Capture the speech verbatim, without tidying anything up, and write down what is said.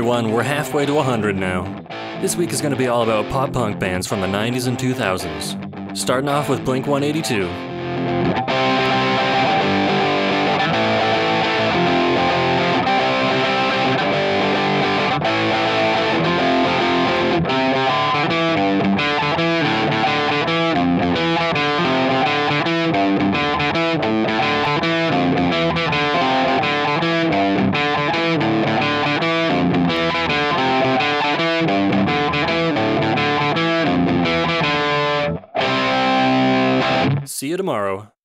everyone, we're halfway to one hundred now. This week is going to be all about pop-punk bands from the nineties and two thousands. Starting off with blink one eighty-two. See you tomorrow.